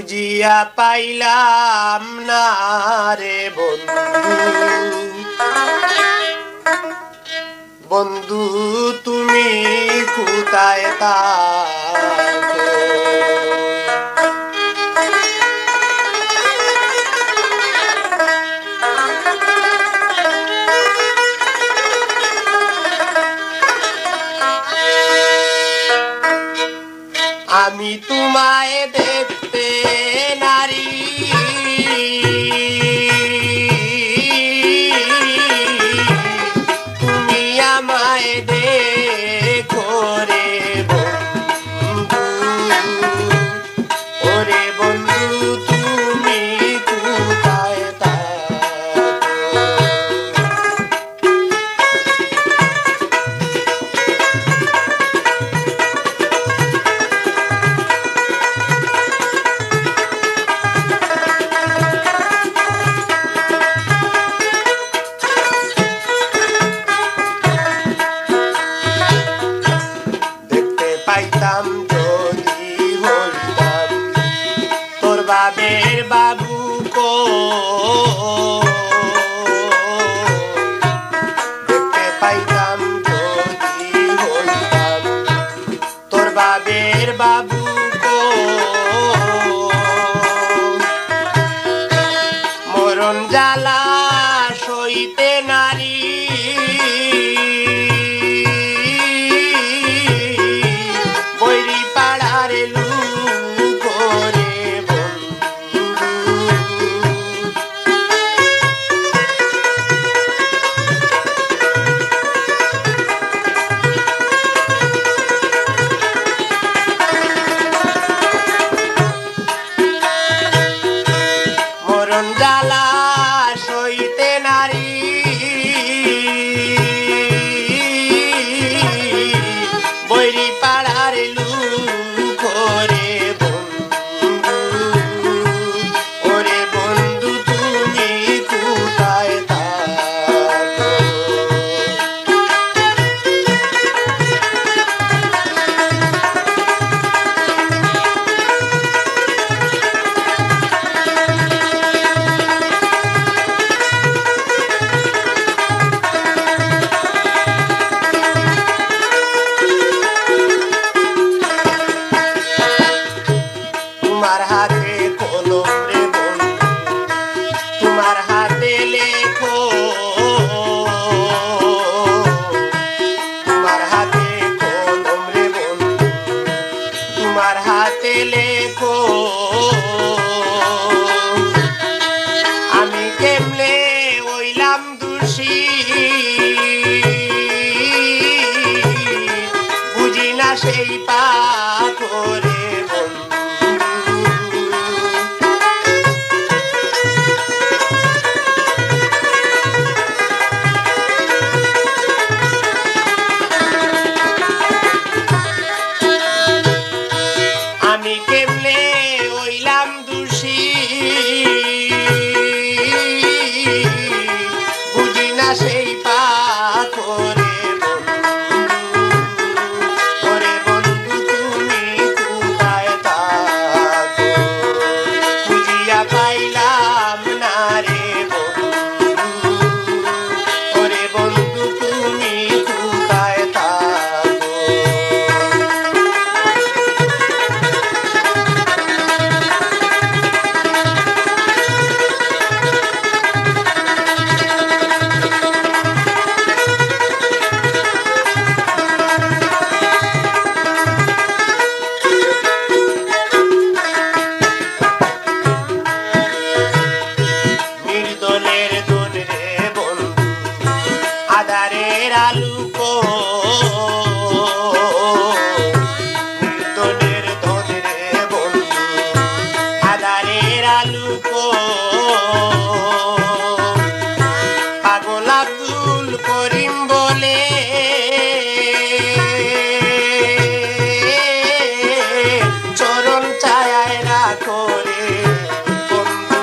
খুঁজিয়া পাইলাম না রে বন্ধু, বন্ধু তুমি কোথায় থাকো? আমি তোমায় দেখতে নারী, তুমি আমায় দেখো রে বন্ধু, ওরে বন্ধু তুমি কোথায় থাকো? পাইতাম যদি হইতাম তোর বাবের বাবু কো, দেখতে পাইতাম যদি হইতাম তোর বাবের বাবু কো, মরণ জ্বালা সইতে নারী, মরণ জ্বালা সইতে নারী, বৈরি পাড়ার লুক রে বন্ধু, ওরে বন্ধু তুমি কোথায় থাকো? তোমার হাতে কলম রে বন্ধু, তোমার হাতে লেখো, তোমার হাতে কলম রে বন্ধু, তোমার হাতে লেখো, আমি কেমনে হইলাম দোষী বুঝি না সেই পাপ রে বন্ধু, আমি কেমনে হইলাম দোষী বুঝি না সেই পাপ রে বন্ধু, ওরে বন্ধু তুমি কোথায় থাকো? খুঁজিয়া পাইলাম না রে বন্ধু, ওরে বন্ধু তুমি কোথায় থাকো? নির্দনের দোন রে বন্ধু, আধারের আলোকো, নির্দনের দোন রে বন্ধু, আধারের আলোকো, পাগল আব্দুল করিম বলে চরণ ছায়ায় রাখো রে বন্ধু,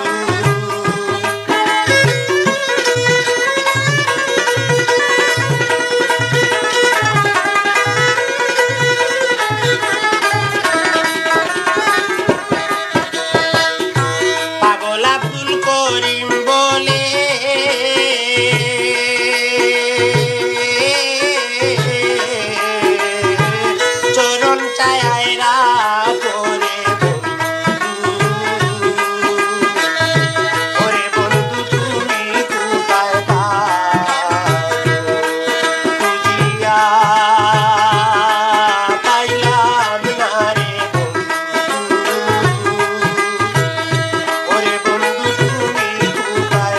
চরণ চায় করে ওরে বন্ধু তুমি কোথায় খুঁজিয়া পাইলাম না রে ওরে বন্ধু তুমি কোথায়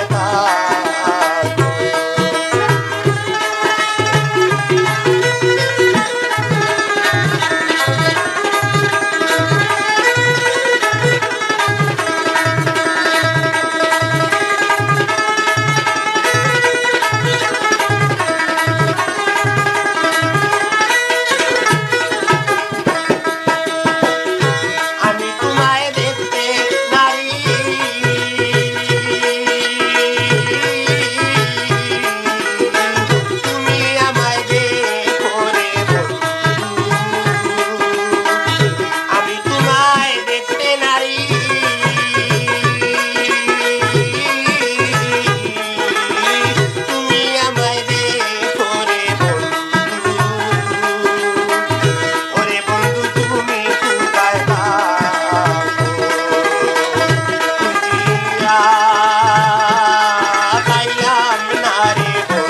আমি তোমায় দেখতে নারী তুমি আমায় দেখো রে বন্ধু আমি তোমায় দেখতে নারী তুমি আমায় দেখো রে বন্ধু ওরে বন্ধু তুমি কোথায় খুঁজিয়া পাইলাম না রে